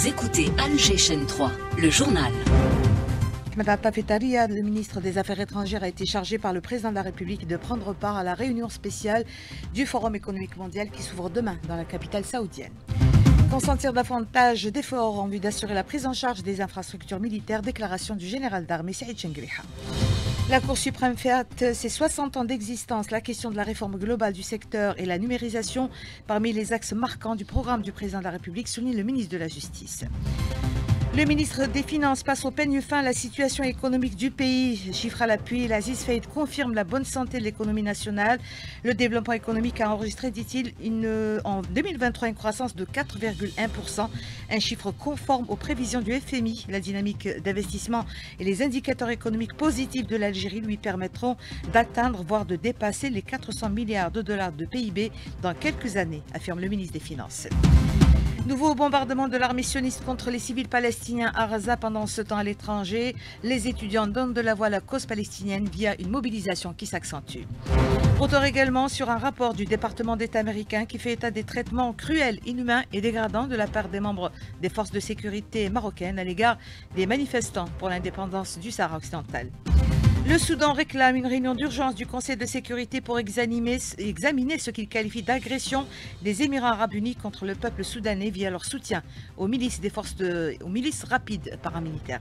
Vous écoutez Alger Chaîne 3, le journal. Ahmed Attaf Riyad, le ministre des Affaires étrangères, a été chargé par le président de la République de prendre part à la réunion spéciale du Forum économique mondial qui s'ouvre demain dans la capitale saoudienne. Consentir davantage d'efforts en vue d'assurer la prise en charge des infrastructures militaires, déclaration du général d'armée Saïd Chengriha. La Cour suprême fête ses 60 ans d'existence. La question de la réforme globale du secteur et la numérisation parmi les axes marquants du programme du président de la République, souligne le ministre de la Justice. Le ministre des Finances passe au peigne fin la situation économique du pays. Chiffre à l'appui, l'Aziz Faïd confirme la bonne santé de l'économie nationale. Le développement économique a enregistré, dit-il, en 2023 une croissance de 4,1%, un chiffre conforme aux prévisions du FMI. La dynamique d'investissement et les indicateurs économiques positifs de l'Algérie lui permettront d'atteindre, voire de dépasser les 400 milliards de dollars de PIB dans quelques années, affirme le ministre des Finances. Nouveau bombardement de l'armée sioniste contre les civils palestiniens à Gaza pendant ce temps à l'étranger. Les étudiants donnent de la voix à la cause palestinienne via une mobilisation qui s'accentue. Retour également sur un rapport du département d'État américain qui fait état des traitements cruels, inhumains et dégradants de la part des membres des forces de sécurité marocaines à l'égard des manifestants pour l'indépendance du Sahara occidental. Le Soudan réclame une réunion d'urgence du Conseil de sécurité pour examiner ce qu'il qualifie d'agression des Émirats arabes unis contre le peuple soudanais via leur soutien aux milices aux milices rapides paramilitaires.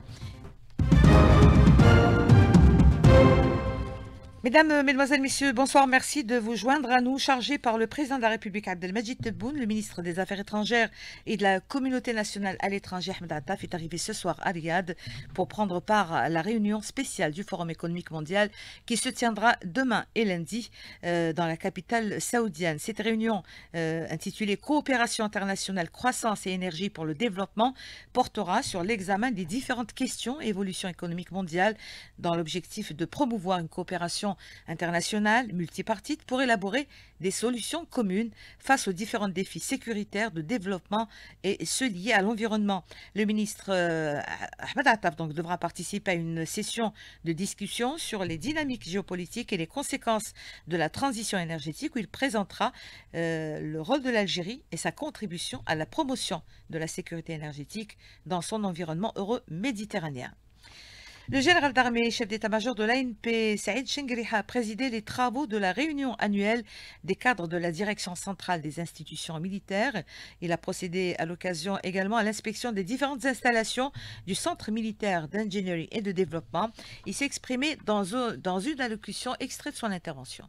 Mesdames, Mesdemoiselles, Messieurs, bonsoir. Merci de vous joindre à nous, chargé par le président de la République Abdelmajid Tebboune. Le ministre des Affaires étrangères et de la communauté nationale à l'étranger, Ahmed Attaf, est arrivé ce soir à Riyad pour prendre part à la réunion spéciale du Forum économique mondial qui se tiendra demain et lundi dans la capitale saoudienne. Cette réunion, intitulée Coopération internationale, croissance et énergie pour le développement, portera sur l'examen des différentes questions et évolutions économiques mondiales dans l'objectif de promouvoir une coopération internationale multipartite pour élaborer des solutions communes face aux différents défis sécuritaires, de développement et ceux liés à l'environnement. Le ministre Ahmed Attaf donc devra participer à une session de discussion sur les dynamiques géopolitiques et les conséquences de la transition énergétique où il présentera le rôle de l'Algérie et sa contribution à la promotion de la sécurité énergétique dans son environnement euro-méditerranéen. Le général d'armée, chef d'état-major de l'ANP, Saïd Chengriha, a présidé les travaux de la réunion annuelle des cadres de la direction centrale des institutions militaires. Il a procédé à l'occasion également à l'inspection des différentes installations du Centre militaire d'ingénierie et de développement. Il s'est exprimé dans une allocution extrait de son intervention.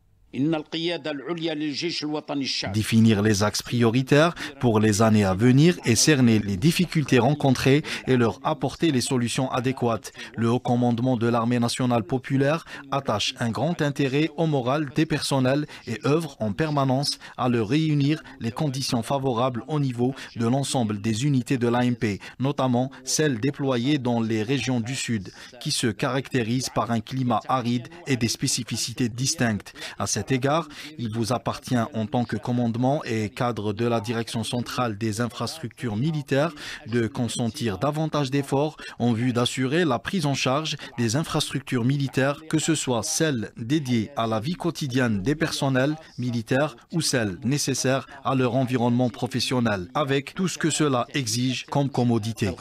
Définir les axes prioritaires pour les années à venir et cerner les difficultés rencontrées et leur apporter les solutions adéquates. Le haut commandement de l'armée nationale populaire attache un grand intérêt au moral des personnels et œuvre en permanence à leur réunir les conditions favorables au niveau de l'ensemble des unités de l'ANP, notamment celles déployées dans les régions du Sud, qui se caractérisent par un climat aride et des spécificités distinctes. À cet égard, il vous appartient en tant que commandement et cadre de la direction centrale des infrastructures militaires de consentir davantage d'efforts en vue d'assurer la prise en charge des infrastructures militaires, que ce soit celles dédiées à la vie quotidienne des personnels militaires ou celles nécessaires à leur environnement professionnel, avec tout ce que cela exige comme commodité.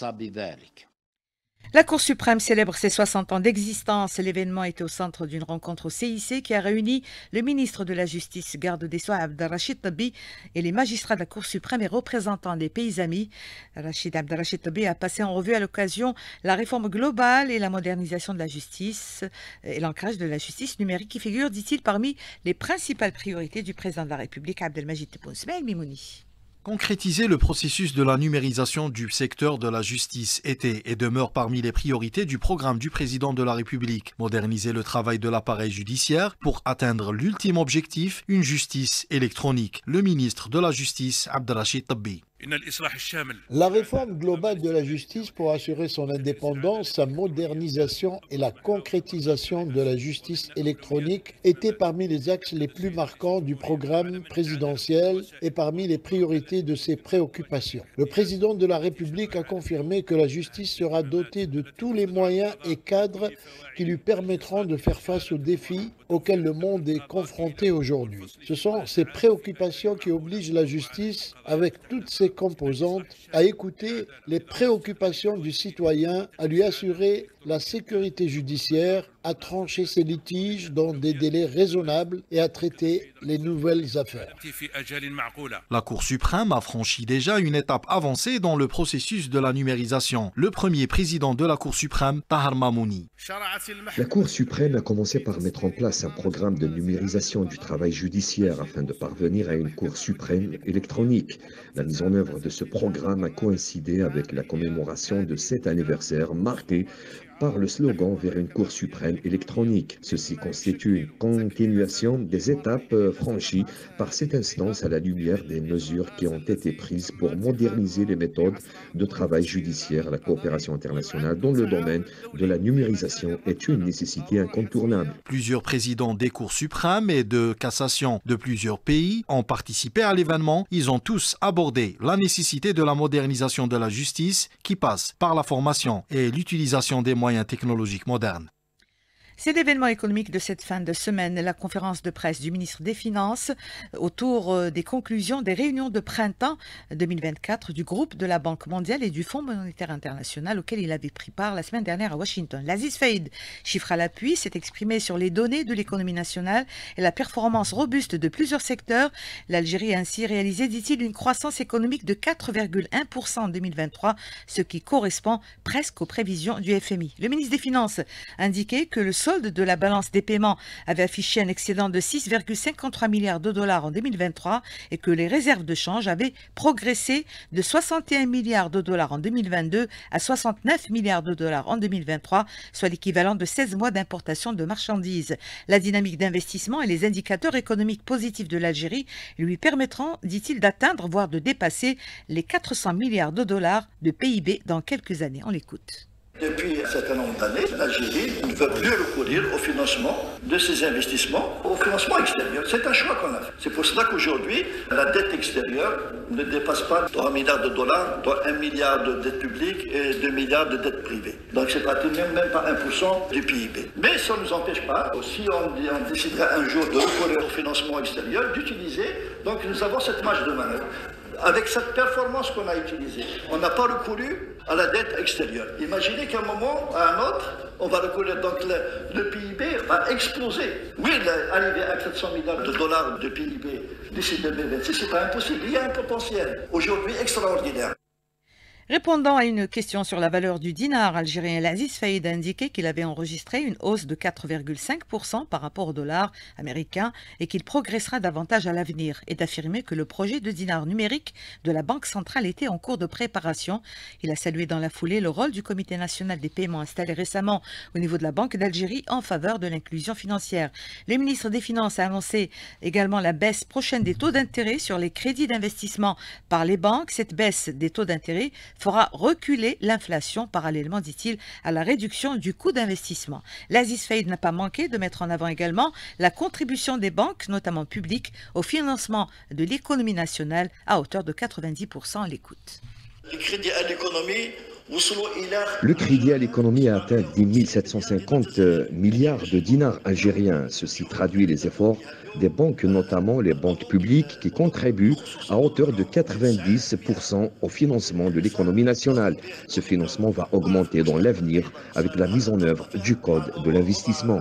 La Cour suprême célèbre ses 60 ans d'existence. L'événement était au centre d'une rencontre au CIC qui a réuni le ministre de la Justice, garde des Sceaux, Abdelrachid Tebbi, et les magistrats de la Cour suprême et représentants des pays amis. Abdelrachid Tebbi a passé en revue à l'occasion la réforme globale et la modernisation de la justice et l'ancrage de la justice numérique qui figure, dit-il, parmi les principales priorités du président de la République, Abdelmajid Tebboune. Smaïl Mimouni. Concrétiser le processus de la numérisation du secteur de la justice était et demeure parmi les priorités du programme du président de la République. Moderniser le travail de l'appareil judiciaire pour atteindre l'ultime objectif, une justice électronique. Le ministre de la Justice, Abdelrachid Tebbi. La réforme globale de la justice pour assurer son indépendance, sa modernisation et la concrétisation de la justice électronique étaient parmi les axes les plus marquants du programme présidentiel et parmi les priorités de ses préoccupations. Le président de la République a confirmé que la justice sera dotée de tous les moyens et cadres qui lui permettront de faire face aux défis auxquels le monde est confronté aujourd'hui. Ce sont ces préoccupations qui obligent la justice, avec toutes ses ses composantes, à écouter les préoccupations du citoyen, à lui assurer la sécurité judiciaire, à trancher ses litiges dans des délais raisonnables et à traiter les nouvelles affaires. La Cour suprême a franchi déjà une étape avancée dans le processus de la numérisation. Le premier président de la Cour suprême, Tahar Mamouni. La Cour suprême a commencé par mettre en place un programme de numérisation du travail judiciaire afin de parvenir à une Cour suprême électronique. La mise en œuvre de ce programme a coïncidé avec la commémoration de cet anniversaire marqué par le slogan vers une Cour suprême électronique. Ceci constitue une continuation des étapes franchies par cette instance à la lumière des mesures qui ont été prises pour moderniser les méthodes de travail judiciaire. La coopération internationale dans le domaine de la numérisation est une nécessité incontournable. Plusieurs présidents des cours suprêmes et de cassation de plusieurs pays ont participé à l'événement. Ils ont tous abordé la nécessité de la modernisation de la justice qui passe par la formation et l'utilisation des moyens technologiques modernes. C'est l'événement économique de cette fin de semaine, la conférence de presse du ministre des Finances autour des conclusions des réunions de printemps 2024 du groupe de la Banque mondiale et du Fonds monétaire international auquel il avait pris part la semaine dernière à Washington. L'Aziz Faïd, chiffre à l'appui, s'est exprimé sur les données de l'économie nationale et la performance robuste de plusieurs secteurs. L'Algérie a ainsi réalisé, dit-il, une croissance économique de 4,1% en 2023, ce qui correspond presque aux prévisions du FMI. Le ministre des Finances a indiqué que le solde de la balance des paiements avait affiché un excédent de 6,53 milliards de dollars en 2023 et que les réserves de change avaient progressé de 61 milliards de dollars en 2022 à 69 milliards de dollars en 2023, soit l'équivalent de 16 mois d'importation de marchandises. La dynamique d'investissement et les indicateurs économiques positifs de l'Algérie lui permettront, dit-il, d'atteindre, voire de dépasser les 400 milliards de dollars de PIB dans quelques années. On l'écoute. Depuis un certain nombre d'années, l'Algérie ne veut plus recourir au financement de ses investissements, au financement extérieur. C'est un choix qu'on a fait. C'est pour cela qu'aujourd'hui, la dette extérieure ne dépasse pas 3 milliards de dollars, dont 1 milliard de dette publique et 2 milliards de dette privée. Donc c'est pratiquement même pas 1% du PIB. Mais ça ne nous empêche pas, si on déciderait un jour de recourir au financement extérieur, d'utiliser, donc nous avons cette marge de manœuvre. Avec cette performance qu'on a utilisée, on n'a pas recouru à la dette extérieure. Imaginez qu'à un moment, à un autre, on va recourir, donc le PIB va exploser. Oui, arriver à 400 milliards de dollars de PIB d'ici 2026, c'est pas impossible. Il y a un potentiel aujourd'hui extraordinaire. Répondant à une question sur la valeur du dinar algérien, l'Aziz Faïd a indiqué qu'il avait enregistré une hausse de 4,5% par rapport au dollar américain et qu'il progressera davantage à l'avenir, et d'affirmer que le projet de dinar numérique de la Banque centrale était en cours de préparation. Il a salué dans la foulée le rôle du Comité national des paiements installé récemment au niveau de la Banque d'Algérie en faveur de l'inclusion financière. Le ministre des Finances a annoncé également la baisse prochaine des taux d'intérêt sur les crédits d'investissement par les banques. Cette baisse des taux d'intérêt fera reculer l'inflation parallèlement, dit-il, à la réduction du coût d'investissement. L'Aziz Faïd n'a pas manqué de mettre en avant également la contribution des banques, notamment publiques, au financement de l'économie nationale à hauteur de 90%. À l'écoute. Le crédit à l'économie, le crédit à l'économie a atteint 10 750 milliards de dinars algériens. Ceci traduit les efforts des banques, notamment les banques publiques, qui contribuent à hauteur de 90% au financement de l'économie nationale. Ce financement va augmenter dans l'avenir avec la mise en œuvre du Code de l'investissement.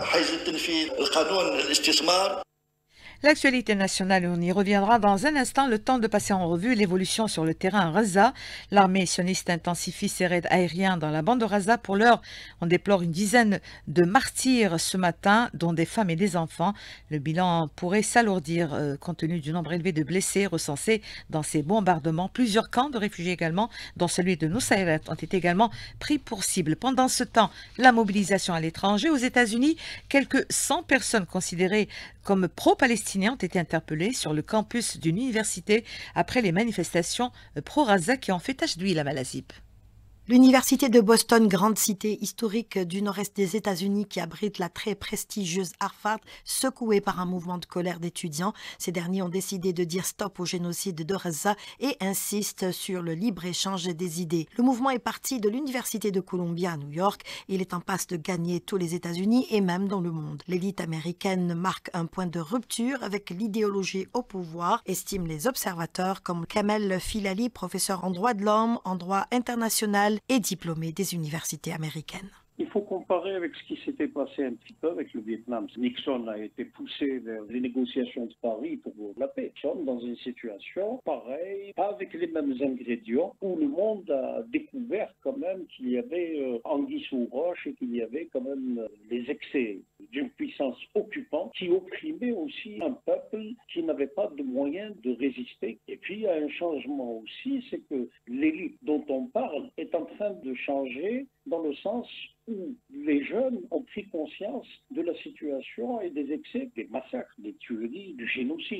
L'actualité nationale, on y reviendra dans un instant. Le temps de passer en revue l'évolution sur le terrain à Raza. L'armée sioniste intensifie ses raids aériens dans la bande de Raza. Pour l'heure, on déplore une dizaine de martyrs ce matin, dont des femmes et des enfants. Le bilan pourrait s'alourdir compte tenu du nombre élevé de blessés recensés dans ces bombardements. Plusieurs camps de réfugiés également, dont celui de Nusayrat, ont été également pris pour cible. Pendant ce temps, la mobilisation à l'étranger. Aux États-Unis, quelques 100 personnes considérées comme pro-palestiniens ont été interpellés sur le campus d'une université après les manifestations pro-Raza qui ont fait tache d'huile à Malazip. L'université de Boston, grande cité historique du nord-est des États-Unis qui abrite la très prestigieuse Harvard, secouée par un mouvement de colère d'étudiants. Ces derniers ont décidé de dire stop au génocide de Gaza et insistent sur le libre-échange des idées. Le mouvement est parti de l'université de Columbia à New York. Il est en passe de gagner tous les États-Unis et même dans le monde. L'élite américaine marque un point de rupture avec l'idéologie au pouvoir, estiment les observateurs comme Kamel Filali, professeur en droit de l'homme, en droit international et diplômé des universités américaines. Il faut comparer avec ce qui s'était passé un petit peu avec le Vietnam. Nixon a été poussé vers les négociations de Paris pour la paix. Nous sommes dans une situation pareille, pas avec les mêmes ingrédients, où le monde a découvert quand même qu'il y avait anguille sous roche et qu'il y avait quand même les excès d'une puissance occupante qui opprimait aussi un peuple qui n'avait pas de moyens de résister. Et puis il y a un changement aussi, c'est que l'élite dont on parle est en train de changer dans le sens où les jeunes ont pris conscience de la situation et des excès, des massacres, des tueries, du génocide.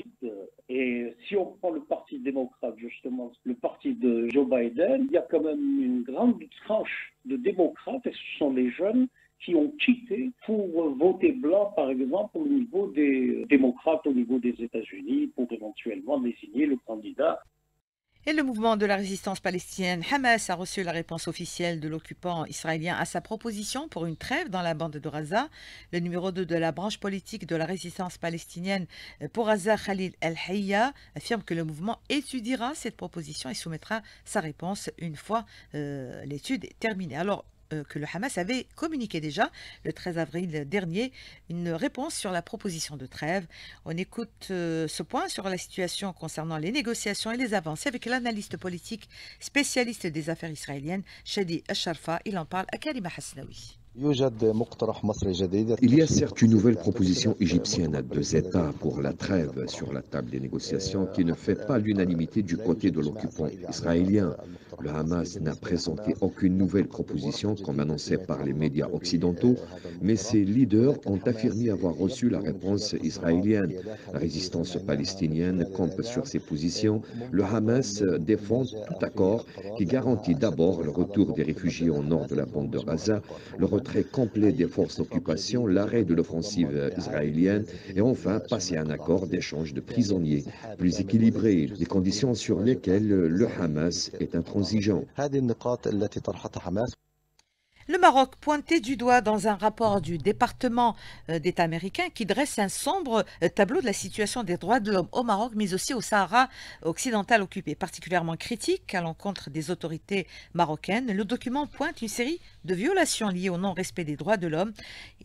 Et si on prend le Parti démocrate, justement, le parti de Joe Biden, il y a quand même une grande tranche de démocrates, et ce sont les jeunes qui ont quitté pour voter blanc, par exemple, au niveau des démocrates, au niveau des États-Unis, pour éventuellement désigner le candidat. Et le mouvement de la résistance palestinienne Hamas a reçu la réponse officielle de l'occupant israélien à sa proposition pour une trêve dans la bande de Gaza. Le numéro 2 de la branche politique de la résistance palestinienne pour Gaza, Khalil El-Hayya, affirme que le mouvement étudiera cette proposition et soumettra sa réponse une fois l'étude terminée. Alors que le Hamas avait communiqué déjà le 13 avril dernier une réponse sur la proposition de trêve. On écoute ce point sur la situation concernant les négociations et les avancées avec l'analyste politique spécialiste des affaires israéliennes, Shadi Al-Sharfa. Il en parle à Karima Hasnaoui. Il y a certes une nouvelle proposition égyptienne à 2 États pour la trêve sur la table des négociations qui ne fait pas l'unanimité du côté de l'occupant israélien. Le Hamas n'a présenté aucune nouvelle proposition comme annoncé par les médias occidentaux, mais ses leaders ont affirmé avoir reçu la réponse israélienne. La résistance palestinienne campe sur ses positions. Le Hamas défend tout accord qui garantit d'abord le retour des réfugiés au nord de la bande de Gaza, le retrait complet des forces d'occupation, l'arrêt de l'offensive israélienne et enfin passer un accord d'échange de prisonniers plus équilibré, les conditions sur lesquelles le Hamas est intransigeant. Le Maroc pointé du doigt dans un rapport du département d'État américain qui dresse un sombre tableau de la situation des droits de l'homme au Maroc, mais aussi au Sahara occidental occupé, particulièrement critique à l'encontre des autorités marocaines. Le document pointe une série de violations liées au non-respect des droits de l'homme.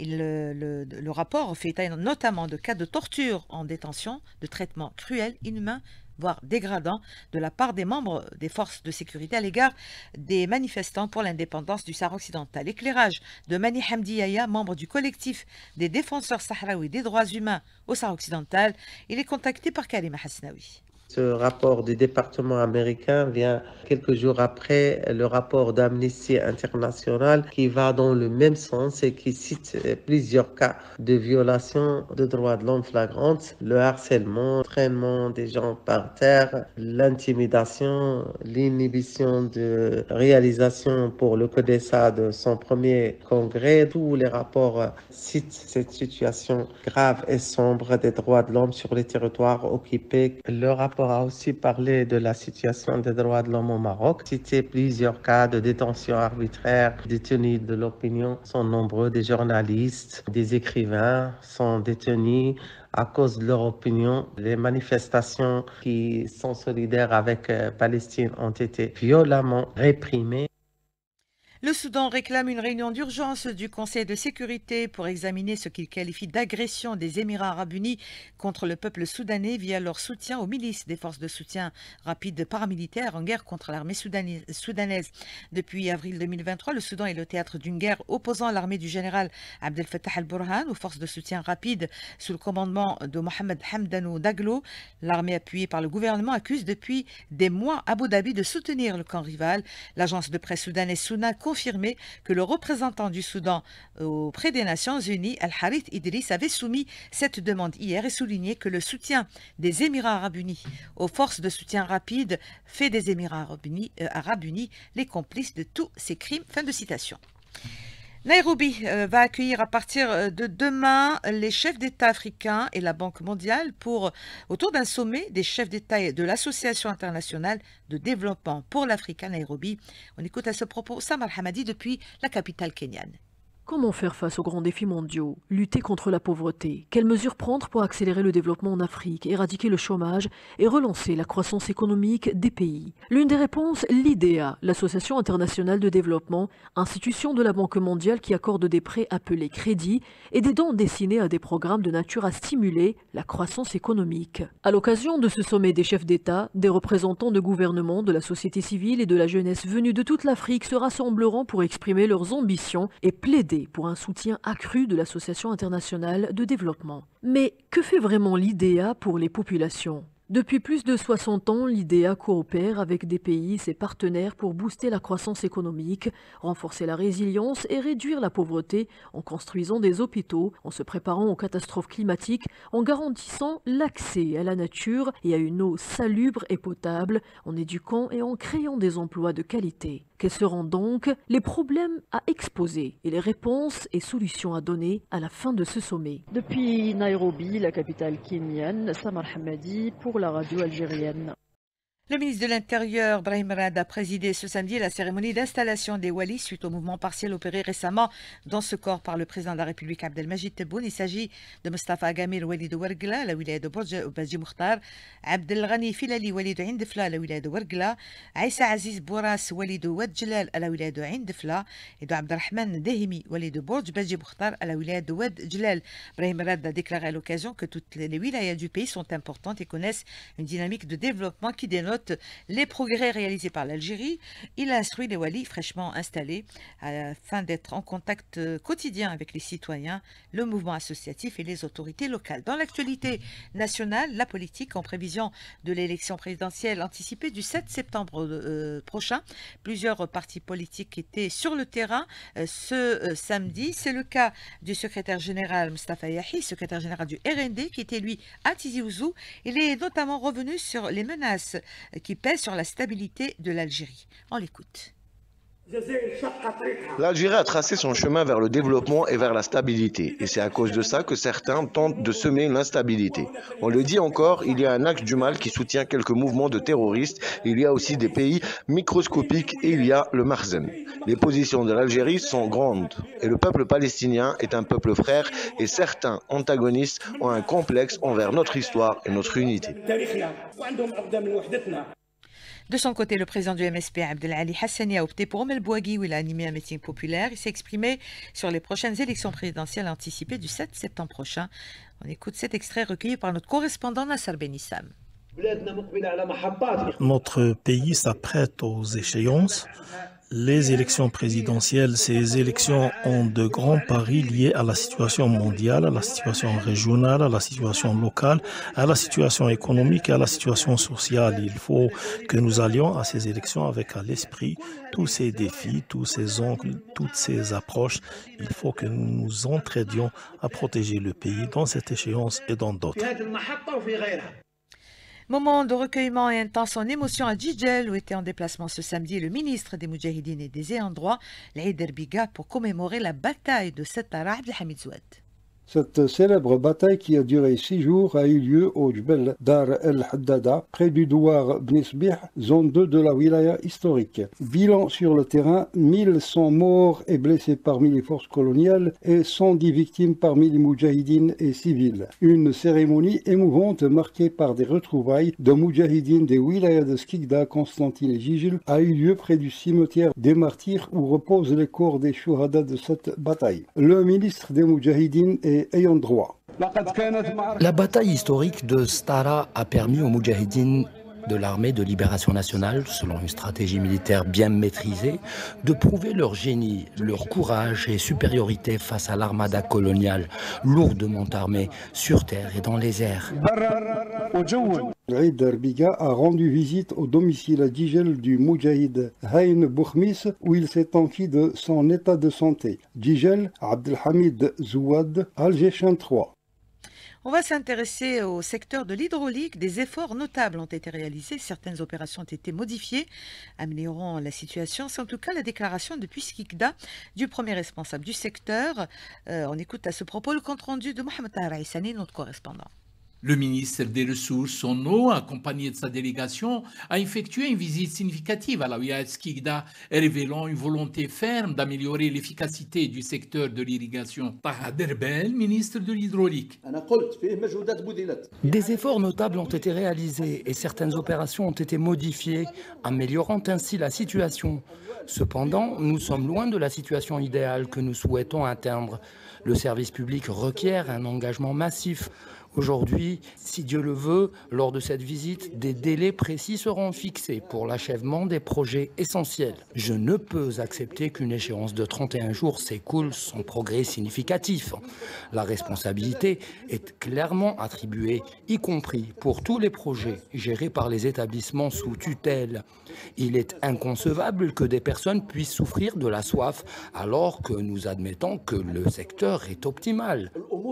Le rapport fait état notamment de cas de torture en détention, de traitements cruels, inhumains, voire dégradant, de la part des membres des forces de sécurité à l'égard des manifestants pour l'indépendance du Sahara occidental. Éclairage de Mani Hamdi Yahya, membre du collectif des défenseurs sahraouis des droits humains au Sahara occidental. Il est contacté par Karima Hasnaoui. Ce rapport du département américain vient quelques jours après le rapport d'Amnesty International qui va dans le même sens et qui cite plusieurs cas de violation de droits de l'homme flagrantes, le harcèlement, l'entraînement des gens par terre, l'intimidation, l'inhibition de réalisation pour le CODESA de son premier congrès. Tous les rapports citent cette situation grave et sombre des droits de l'homme sur les territoires occupés. Le rapport a aussi parlé de la situation des droits de l'homme au Maroc, cité plusieurs cas de détention arbitraire, détenus de l'opinion sont nombreux, des journalistes, des écrivains sont détenus à cause de leur opinion. Les manifestations qui sont solidaires avec Palestine ont été violemment réprimées. Le Soudan réclame une réunion d'urgence du Conseil de sécurité pour examiner ce qu'il qualifie d'agression des Émirats arabes unis contre le peuple soudanais via leur soutien aux milices des forces de soutien rapide paramilitaires en guerre contre l'armée soudanaise. Depuis avril 2023, le Soudan est le théâtre d'une guerre opposant l'armée du général Abdel Fattah al-Burhan aux forces de soutien rapide sous le commandement de Mohamed Hamdano Daglo. L'armée appuyée par le gouvernement accuse depuis des mois Abu Dhabi de soutenir le camp rival. L'agence de presse soudanaise Souna confirmé que le représentant du Soudan auprès des Nations Unies, Al-Harith Idriss, avait soumis cette demande hier et souligné que le soutien des Émirats arabes unis aux forces de soutien rapide fait des Émirats arabes unis les complices de tous ces crimes. Fin de citation. Nairobi va accueillir à partir de demain les chefs d'État africains et la Banque mondiale autour d'un sommet des chefs d'État de l'Association internationale de développement pour l'Afrique à Nairobi. On écoute à ce propos Samar Hamadi depuis la capitale kenyane. Comment faire face aux grands défis mondiaux? Lutter contre la pauvreté? Quelles mesures prendre pour accélérer le développement en Afrique, éradiquer le chômage et relancer la croissance économique des pays? L'une des réponses, l'IDEA, l'Association internationale de développement, institution de la Banque mondiale qui accorde des prêts appelés crédits et des dons destinés à des programmes de nature à stimuler la croissance économique. À l'occasion de ce sommet des chefs d'État, des représentants de gouvernements, de la société civile et de la jeunesse venus de toute l'Afrique se rassembleront pour exprimer leurs ambitions et plaider pour un soutien accru de l'Association internationale de développement. Mais que fait vraiment l'IDEA pour les populations? Depuis plus de 60 ans, l'IDEA coopère avec des pays, ses partenaires, pour booster la croissance économique, renforcer la résilience et réduire la pauvreté en construisant des hôpitaux, en se préparant aux catastrophes climatiques, en garantissant l'accès à la nature et à une eau salubre et potable, en éduquant et en créant des emplois de qualité. Quels seront donc les problèmes à exposer et les réponses et solutions à donner à la fin de ce sommet? Depuis Nairobi, la capitale kenyane, Samar Hamadi pour la radio algérienne. Le ministre de l'Intérieur, Brahim Rad, a présidé ce samedi la cérémonie d'installation des Walis suite au mouvement partiel opéré récemment dans ce corps par le président de la République Abdelmajid Tebboune. Il s'agit de Mustafa Agamir Wali de Ouargla à la wilaya de Badji Moukhtar, Abdelghani Filali Wali de Indefla à la wilaya de Ouargla, Aïssa Aziz Bouras Wali de Ouadjelal à la wilaya de Indefla et de Abdelrahman Dehimi Wali de Badji Moukhtar à la wilaya de Ouadjelal. Brahim Rad a déclaré à l'occasion que toutes les wilayas du pays sont importantes et connaissent une dynamique de développement qui dénote les progrès réalisés par l'Algérie. Il a instruit les Walis fraîchement installés afin d'être en contact quotidien avec les citoyens, le mouvement associatif et les autorités locales. Dans l'actualité nationale, la politique en prévision de l'élection présidentielle anticipée du 7 septembre prochain, plusieurs partis politiques étaient sur le terrain ce samedi. C'est le cas du secrétaire général Mustafa Yahi, secrétaire général du RND, qui était lui à Tizi Ouzou. Il est notamment revenu sur les menaces qui pèsent sur la stabilité de l'Algérie. On l'écoute. L'Algérie a tracé son chemin vers le développement et vers la stabilité. Et c'est à cause de ça que certains tentent de semer l'instabilité. On le dit encore, il y a un axe du mal qui soutient quelques mouvements de terroristes. Il y a aussi des pays microscopiques et il y a le Makhzen. Les positions de l'Algérie sont grandes. Et le peuple palestinien est un peuple frère et certains antagonistes ont un complexe envers notre histoire et notre unité. De son côté, le président du MSP, Abdelali Hassani, a opté pour Omel Bouagui, où il a animé un meeting populaire. Il s'est exprimé sur les prochaines élections présidentielles anticipées du 7 septembre prochain. On écoute cet extrait recueilli par notre correspondant Nasser Benissam. Notre pays s'apprête aux échéances. Les élections présidentielles, ces élections ont de grands paris liés à la situation mondiale, à la situation régionale, à la situation locale, à la situation économique et à la situation sociale. Il faut que nous allions à ces élections avec à l'esprit tous ces défis, tous ces angles, toutes ces approches. Il faut que nous nous entraidions à protéger le pays dans cette échéance et dans d'autres. Moment de recueillement et intense en émotion à Djidjel, où était en déplacement ce samedi le ministre des Moudjahidines et des Ayants droit, l'Aïd Biga, pour commémorer la bataille de Settara Abdelhamid Zouad. Cette célèbre bataille qui a duré 6 jours a eu lieu au Jbel Dar el-Haddada, près du Douar Bnisbih, zone 2 de la wilaya historique. Bilan sur le terrain, 1100 morts et blessés parmi les forces coloniales et 110 victimes parmi les moudjahidines et civils. Une cérémonie émouvante marquée par des retrouvailles de moudjahidines des wilayas de Skikda, Constantine et Jijil a eu lieu près du cimetière des martyrs où reposent les corps des chouhadas de cette bataille. Le ministre des moudjahidines et ayant droit. La bataille historique de Stara a permis aux Moudjahidines de l'armée de libération nationale, selon une stratégie militaire bien maîtrisée, de prouver leur génie, leur courage et supériorité face à l'armada coloniale, lourdement armée sur terre et dans les airs. Haïdar Biga a rendu visite au domicile à Djigel du Moudjahid Haïn Boukhmis où il s'est enquis de son état de santé. Djigel, Abdelhamid Zouad, Algéchin 3. On va s'intéresser au secteur de l'hydraulique. Des efforts notables ont été réalisés. Certaines opérations ont été modifiées, améliorant la situation. C'est en tout cas la déclaration depuis Skikda du premier responsable du secteur. On écoute à ce propos le compte-rendu de Mohamed Tahar Aissani, notre correspondant. Le ministre des Ressources en eau, accompagné de sa délégation, a effectué une visite significative à la wilaya Skikda, révélant une volonté ferme d'améliorer l'efficacité du secteur de l'irrigation. Taha Derbel, ministre de l'Hydraulique. Des efforts notables ont été réalisés et certaines opérations ont été modifiées, améliorant ainsi la situation. Cependant, nous sommes loin de la situation idéale que nous souhaitons atteindre. Le service public requiert un engagement massif. Aujourd'hui, si Dieu le veut, lors de cette visite, des délais précis seront fixés pour l'achèvement des projets essentiels. Je ne peux accepter qu'une échéance de 31 jours s'écoule sans progrès significatif. La responsabilité est clairement attribuée, y compris pour tous les projets gérés par les établissements sous tutelle. Il est inconcevable que des personnes puissent souffrir de la soif alors que nous admettons que le secteur est optimal.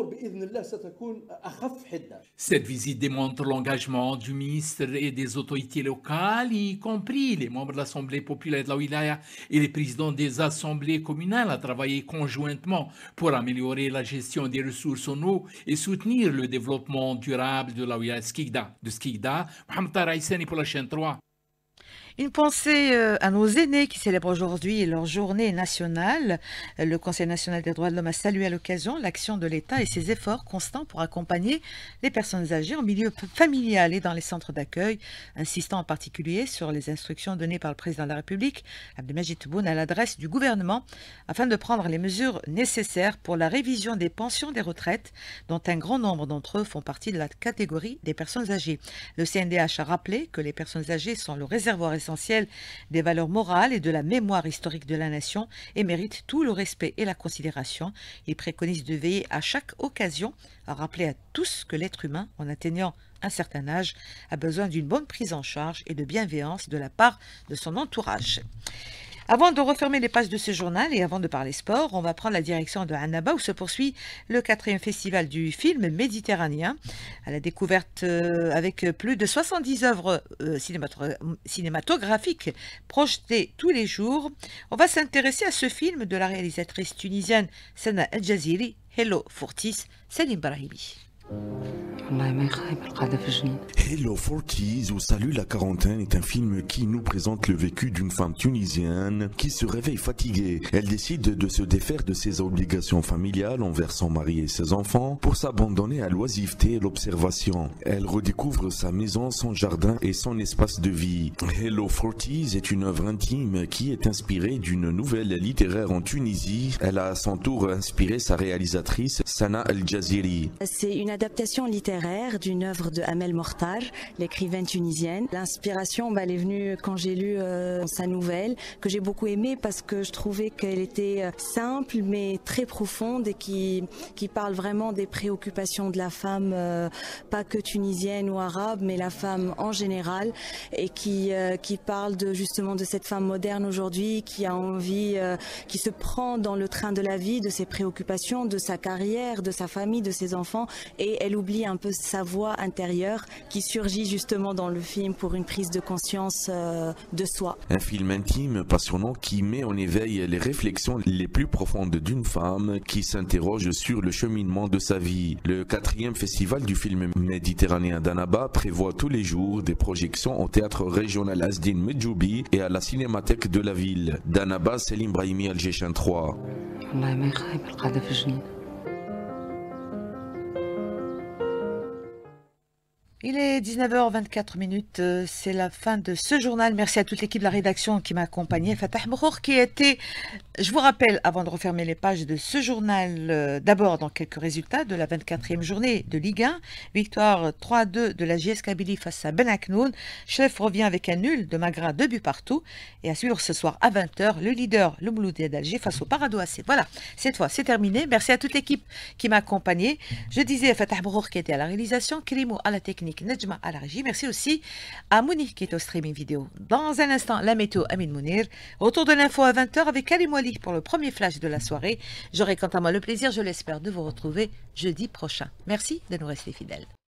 Cette visite démontre l'engagement du ministre et des autorités locales, y compris les membres de l'Assemblée populaire de la wilaya et les présidents des assemblées communales, à travailler conjointement pour améliorer la gestion des ressources en eau et soutenir le développement durable de la wilaya Skikda. De Skikda, Mohamed Tahar Aissani pour la chaîne 3. Une pensée à nos aînés qui célèbrent aujourd'hui leur journée nationale. Le Conseil national des droits de l'homme a salué à l'occasion l'action de l'État et ses efforts constants pour accompagner les personnes âgées en milieu familial et dans les centres d'accueil, insistant en particulier sur les instructions données par le président de la République, Abdelmajid Tebboune, à l'adresse du gouvernement, afin de prendre les mesures nécessaires pour la révision des pensions des retraites, dont un grand nombre d'entre eux font partie de la catégorie des personnes âgées. Le CNDH a rappelé que les personnes âgées sont le réservoir essentiel des valeurs morales et de la mémoire historique de la nation et mérite tout le respect et la considération. Il préconise de veiller à chaque occasion à rappeler à tous que l'être humain, en atteignant un certain âge, a besoin d'une bonne prise en charge et de bienveillance de la part de son entourage. Avant de refermer les pages de ce journal et avant de parler sport, on va prendre la direction de Annaba où se poursuit le 4e festival du film méditerranéen. À la découverte avec plus de 70 œuvres cinématographiques projetées tous les jours, on va s'intéresser à ce film de la réalisatrice tunisienne Sana El Jaziri, Hello Fortis, Salim Brahimi. Hello Fortis ou Salut la quarantaine est un film qui nous présente le vécu d'une femme tunisienne qui se réveille fatiguée. Elle décide de se défaire de ses obligations familiales envers son mari et ses enfants pour s'abandonner à l'oisiveté et l'observation. Elle redécouvre sa maison, son jardin et son espace de vie. Hello Fortis est une œuvre intime qui est inspirée d'une nouvelle littéraire en Tunisie. Elle a à son tour inspiré sa réalisatrice Sana El Jaziri. C'est une adaptation littéraire d'une œuvre de Amel Mortar, l'écrivaine tunisienne. L'inspiration, elle est venue quand j'ai lu sa nouvelle, que j'ai beaucoup aimée parce que je trouvais qu'elle était simple mais très profonde et qui parle vraiment des préoccupations de la femme, pas que tunisienne ou arabe, mais la femme en général, et qui parle justement de cette femme moderne aujourd'hui qui a envie, qui se prend dans le train de la vie, de ses préoccupations, de sa carrière, de sa famille, de ses enfants, et elle oublie un peu sa voix intérieure qui surgit justement dans le film pour une prise de conscience de soi. Un film intime, passionnant, qui met en éveil les réflexions les plus profondes d'une femme qui s'interroge sur le cheminement de sa vie. Le 4e festival du film méditerranéen d'Annaba prévoit tous les jours des projections au théâtre régional Asdin Medjoubi et à la cinémathèque de la ville. D'Annaba, Salim Brahimi, Algéchin 3. Il est 19h24, c'est la fin de ce journal. Merci à toute l'équipe de la rédaction qui m'a accompagné. Fatah Mouhour qui était, je vous rappelle, avant de refermer les pages de ce journal, d'abord dans quelques résultats de la 24e journée de Ligue 1. Victoire 3-2 de la JS Kabylie face à Ben Aknoun. Chef revient avec un nul de Magra, 2 buts partout. Et à suivre ce soir à 20h, le leader, le Mouloudia d'Alger face au Parado AC. Voilà, cette fois c'est terminé. Merci à toute l'équipe qui m'a accompagné. Je disais à Fatah Mouhour qui était à la réalisation, Kélimou à la technique, Nejma à la régie. Merci aussi à Mouni qui est au streaming vidéo. Dans un instant, la météo Amin Mounir. Retour de l'info à 20h avec Kalim Wali pour le premier flash de la soirée. J'aurai quant à moi le plaisir, je l'espère, de vous retrouver jeudi prochain. Merci de nous rester fidèles.